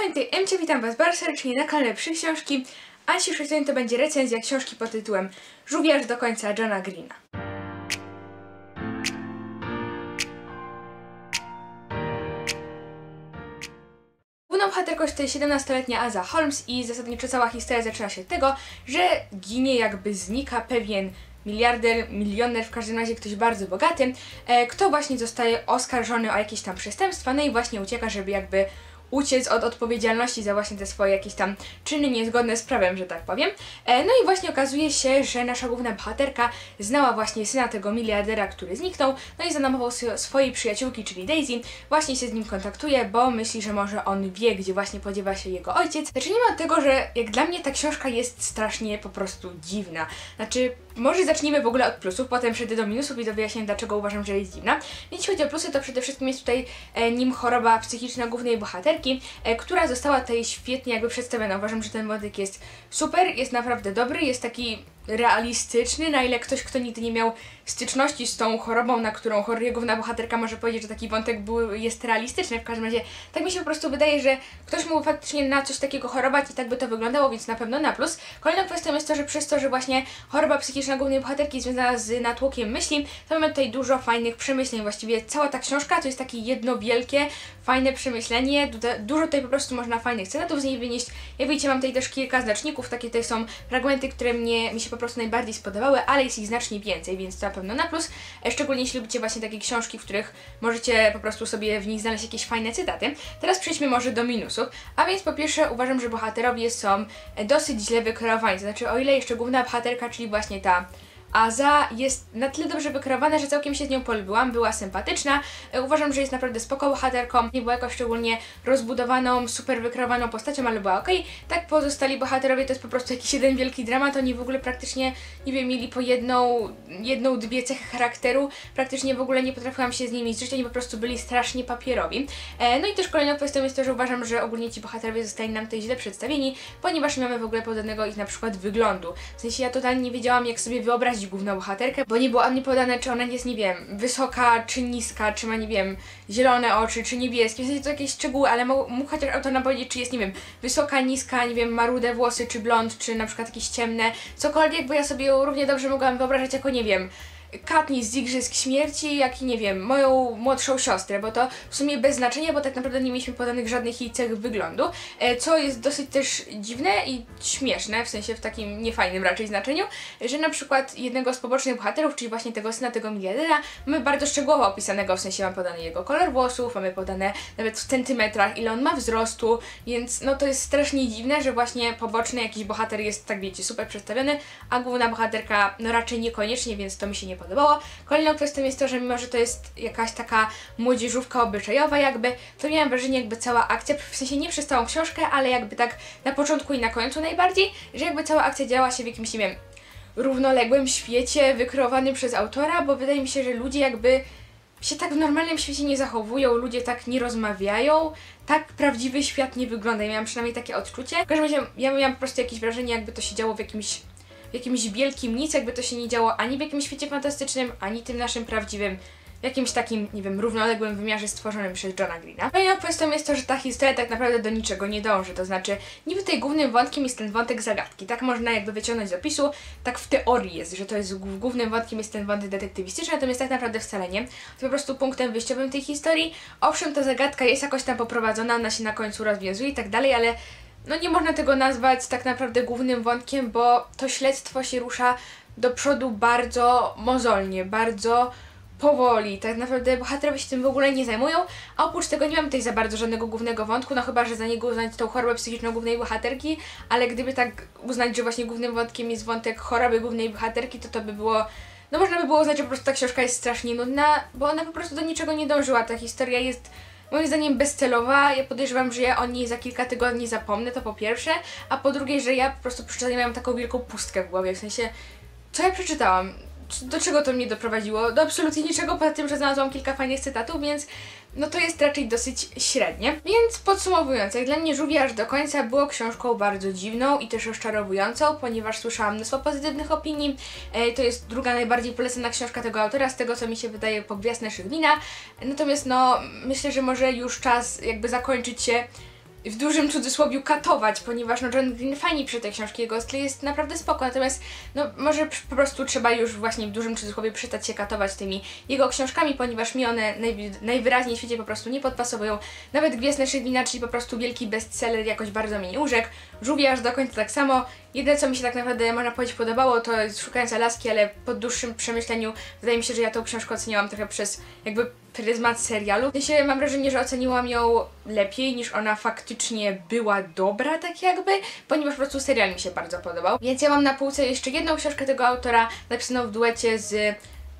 kochani, tutaj Emcia, witam was bardzo serdecznie na kanale Przy Książki, a dzisiejszy odcinek to będzie recenzja książki pod tytułem Żółwie aż do końca Johna Greena. Główną bohaterką jest tutaj 17-letnia Aza Holmes i zasadniczo cała historia zaczyna się od tego, że ginie, jakby znika pewien miliarder, milioner, w każdym razie ktoś bardzo bogaty, kto właśnie zostaje oskarżony o jakieś tam przestępstwa, no i właśnie ucieka, żeby jakby uciec od odpowiedzialności za właśnie te swoje jakieś tam czyny niezgodne z prawem, że tak powiem. No i właśnie okazuje się, że nasza główna bohaterka znała właśnie syna tego miliardera, który zniknął, no i za namową swojej przyjaciółki, czyli Daisy, właśnie się z nim kontaktuje, bo myśli, że może on wie, gdzie właśnie podziewa się jego ojciec. Zacznijmy od tego, że jak dla mnie ta książka jest strasznie po prostu dziwna. Znaczy, może zacznijmy w ogóle od plusów, potem przejdę do minusów i do wyjaśnienia, dlaczego uważam, że jest dziwna. Więc jeśli chodzi o plusy, to przede wszystkim jest tutaj nim choroba psychiczna głównej bohaterki, która została tutaj świetnie jakby przedstawiona. Uważam, że ten wątek jest super, jest naprawdę dobry, jest taki realistyczny, na ile ktoś, kto nigdy nie miał styczności z tą chorobą, na którą choruje główna bohaterka, może powiedzieć, że taki wątek jest realistyczny. W każdym razie tak mi się po prostu wydaje, że ktoś mógł faktycznie na coś takiego chorować i tak by to wyglądało, więc na pewno na plus. Kolejną kwestią jest to, że przez to, że właśnie choroba psychiczna głównej bohaterki jest związana z natłokiem myśli, to mamy tutaj dużo fajnych przemyśleń. Właściwie cała ta książka to jest takie jedno wielkie, fajne przemyślenie. Dużo tutaj po prostu można fajnych cytatów z niej wynieść. Jak widzicie, mam tutaj też kilka znaczników, takie tutaj są fragmenty, które mi się po prostu najbardziej spodobały, ale jest ich znacznie więcej, więc to na pewno na plus. Szczególnie jeśli lubicie właśnie takie książki, w których możecie po prostu sobie w nich znaleźć jakieś fajne cytaty. Teraz przejdźmy może do minusów. A więc po pierwsze uważam, że bohaterowie są dosyć źle wykreowani. To znaczy, o ile jeszcze główna bohaterka, czyli właśnie ta Aza, jest na tyle dobrze wykreowana, że całkiem się z nią polubiłam, była sympatyczna. Uważam, że jest naprawdę spoko bohaterką, nie była jakoś szczególnie rozbudowaną, super wykreowaną postacią, ale była okej. Tak pozostali bohaterowie to jest po prostu jakiś jeden wielki dramat, oni w ogóle praktycznie, nie wiem, mieli po jedną, dwie cechy charakteru, praktycznie w ogóle nie potrafiłam się z nimi zżyć, oni po prostu byli strasznie papierowi. No i też kolejną kwestią jest to, że uważam, że ogólnie ci bohaterowie zostali nam tutaj źle przedstawieni, ponieważ nie mamy w ogóle podanego ich na przykład wyglądu. W sensie ja totalnie nie wiedziałam, jak sobie wyobrazić główną bohaterkę, bo nie było ani podane, czy ona jest, nie wiem, wysoka, czy niska, czy ma, nie wiem, zielone oczy, czy niebieskie, w sensie to jakieś szczegóły, ale mógł chociaż autor nam powiedzieć, czy jest, nie wiem, wysoka, niska, nie wiem, ma rude włosy, czy blond, czy na przykład jakieś ciemne, cokolwiek, bo ja sobie ją równie dobrze mogłam wyobrażać jako, nie wiem, Katniss z Igrzysk Śmierci, jak i, nie wiem, moją młodszą siostrę, bo to w sumie bez znaczenia, bo tak naprawdę nie mieliśmy podanych żadnych jej cech wyglądu, co jest dosyć też dziwne i śmieszne, w sensie w takim niefajnym raczej znaczeniu, że na przykład jednego z pobocznych bohaterów, czyli właśnie tego syna tego miliardera, mamy bardzo szczegółowo opisanego, w sensie mamy podany jego kolor włosów, mamy podane nawet w centymetrach, ile on ma wzrostu, więc no to jest strasznie dziwne, że właśnie poboczny jakiś bohater jest, tak wiecie, super przedstawiony, a główna bohaterka no raczej niekoniecznie, więc to mi się nie podobało. Kolejną kwestią jest to, że mimo, że to jest jakaś taka młodzieżówka obyczajowa jakby, to miałam wrażenie, jakby cała akcja, w sensie nie przez całą książkę, ale jakby tak na początku i na końcu najbardziej, że jakby cała akcja działa się w jakimś, nie wiem, równoległym świecie wykreowanym przez autora, bo wydaje mi się, że ludzie jakby się tak w normalnym świecie nie zachowują, ludzie tak nie rozmawiają, tak prawdziwy świat nie wygląda. Ja miałam przynajmniej takie odczucie. W każdym razie ja miałam po prostu jakieś wrażenie, jakby to się działo w jakimś wielkim nic, jakby to się nie działo ani w jakimś świecie fantastycznym, ani tym naszym prawdziwym, w jakimś takim, nie wiem, równoległym wymiarze stworzonym przez Johna Greena. Kolejną kwestią jest to, że ta historia tak naprawdę do niczego nie dąży, to znaczy niby tutaj głównym wątkiem jest ten wątek zagadki, tak można jakby wyciągnąć z opisu, tak w teorii jest, że to jest głównym wątkiem jest ten wątek detektywistyczny, natomiast tak naprawdę wcale nie. To po prostu punktem wyjściowym tej historii. Owszem, ta zagadka jest jakoś tam poprowadzona, ona się na końcu rozwiązuje i tak dalej, ale no nie można tego nazwać tak naprawdę głównym wątkiem, bo to śledztwo się rusza do przodu bardzo mozolnie, bardzo powoli. Tak naprawdę bohaterowie się tym w ogóle nie zajmują, a oprócz tego nie mam tutaj za bardzo żadnego głównego wątku, no chyba, że za niego uznać tą chorobę psychiczną głównej bohaterki, ale gdyby tak uznać, że właśnie głównym wątkiem jest wątek choroby głównej bohaterki, to by było, no można by było uznać, że po prostu ta książka jest strasznie nudna, bo ona po prostu do niczego nie dążyła. Ta historia jest moim zdaniem bezcelowa. Ja podejrzewam, że ja o niej za kilka tygodni zapomnę, to po pierwsze, a po drugie, że ja po prostu przeczytałam, miałam taką wielką pustkę w głowie, w sensie, co ja przeczytałam? Do czego to mnie doprowadziło? Do absolutnie niczego, poza tym, że znalazłam kilka fajnych cytatów, więc no to jest raczej dosyć średnie. Więc podsumowując, jak dla mnie Żółwie aż do końca było książką bardzo dziwną i też rozczarowującą, ponieważ słyszałam mnóstwo pozytywnych opinii. To jest druga najbardziej polecana książka tego autora, z tego co mi się wydaje, po Gwiazdne Szydlina. Natomiast no, myślę, że może już czas jakby zakończyć się w dużym cudzysłowiu katować, ponieważ no John Green fajnie pisze te książki, jego styl jest naprawdę spoko, natomiast no może po prostu trzeba już właśnie w dużym cudzysłowie przestać się katować tymi jego książkami, ponieważ mi one najwyraźniej w świecie po prostu nie podpasowują. Nawet Gwiezdne Szydlina, czyli po prostu wielki bestseller, jakoś bardzo mnie nie urzekł. Żółwie aż do końca tak samo. Jedyne co mi się tak naprawdę można powiedzieć podobało, to jest Szukając Alaski, ale po dłuższym przemyśleniu wydaje mi się, że ja tą książkę oceniłam trochę przez jakby pryzmat serialu. W sensie mam wrażenie, że oceniłam ją lepiej niż ona faktycznie była dobra, tak jakby, ponieważ po prostu serial mi się bardzo podobał. Więc ja mam na półce jeszcze jedną książkę tego autora, napisaną w duecie z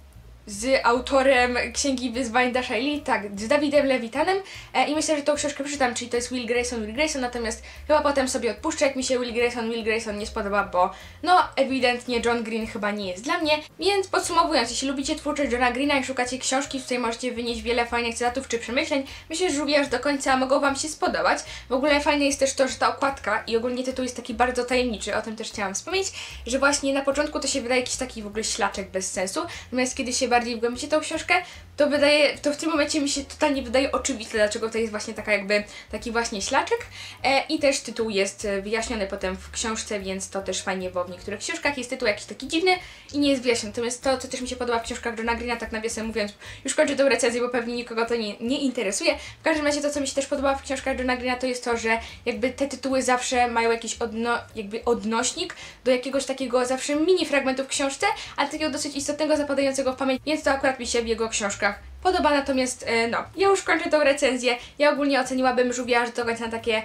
autorem Księgi Wyzwań Dasha Lee, tak, z Davidem Levitanem i myślę, że tą książkę przeczytam, czyli to jest Will Grayson, natomiast chyba potem sobie odpuszczę, jak mi się Will Grayson nie spodoba, bo no ewidentnie John Green chyba nie jest dla mnie, więc podsumowując, jeśli lubicie twórczość Johna Greena i szukacie książki, z której możecie wynieść wiele fajnych cytatów czy przemyśleń, myślę, że Żółwie aż do końca mogą wam się spodobać. W ogóle fajne jest też to, że ta okładka i ogólnie tytuł jest taki bardzo tajemniczy, o tym też chciałam wspomnieć, że właśnie na początku to się wydaje jakiś taki w ogóle ślaczek bez sensu, natomiast kiedy się bardziej wgłębicie tą książkę, to w tym momencie mi się totalnie wydaje oczywiste, dlaczego to jest właśnie taka jakby taki właśnie ślaczek i też tytuł jest wyjaśniony potem w książce, więc to też fajnie, bo w niektórych książkach jest tytuł jakiś taki dziwny i nie jest wyjaśniony. Natomiast to, co też mi się podoba w książkach Johna Greena, tak nawiasem mówiąc, już kończę tą recenzję, bo pewnie nikogo to nie interesuje. W każdym razie to, co mi się też podoba w książkach Johna Greena, to jest to, że jakby te tytuły zawsze mają jakiś odnośnik do jakiegoś takiego zawsze mini fragmentu w książce, ale takiego dosyć istotnego, zapadającego w pamięć, więc to akurat mi się w jego książkach podoba, natomiast no, ja już kończę tą recenzję. Ja ogólnie oceniłabym Żółwia aż do końca na takie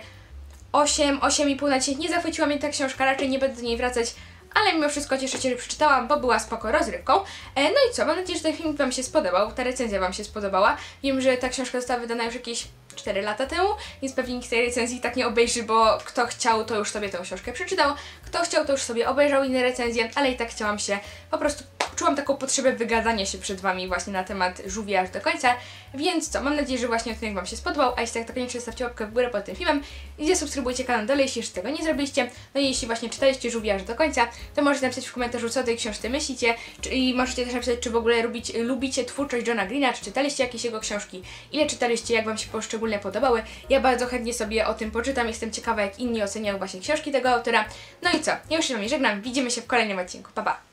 8,5 na 10. Nie zachwyciła mnie ta książka, raczej nie będę do niej wracać, ale mimo wszystko cieszę się, że przeczytałam, bo była spoko rozrywką. No i co, mam nadzieję, że ten film wam się spodobał, ta recenzja wam się spodobała. Wiem, że ta książka została wydana już jakieś 4 lata temu, więc pewnie nikt tej recenzji tak nie obejrzy, bo kto chciał, to już sobie tę książkę przeczytał, kto chciał, to już sobie obejrzał inne recenzje, ale i tak chciałam się po prostu, czułam taką potrzebę wygadania się przed wami właśnie na temat Żółwia aż do końca, więc co, mam nadzieję, że właśnie odcinek wam się spodobał, a jeśli tak, to koniecznie zostawcie łapkę w górę pod tym filmem i zasubskrybujcie kanał dalej, jeśli jeszcze tego nie zrobiliście. No i jeśli właśnie czytaliście Żółwia aż do końca, to możecie napisać w komentarzu, co o tej książce myślicie, i możecie też napisać, czy w ogóle lubicie twórczość Johna Greena, czy czytaliście jakieś jego książki, ile czytaliście, jak wam się poszczególne podobały. Ja bardzo chętnie sobie o tym poczytam, jestem ciekawa, jak inni oceniają właśnie książki tego autora. No i co, ja już się z wami żegnam, widzimy się w kolejnym odcinku, pa pa!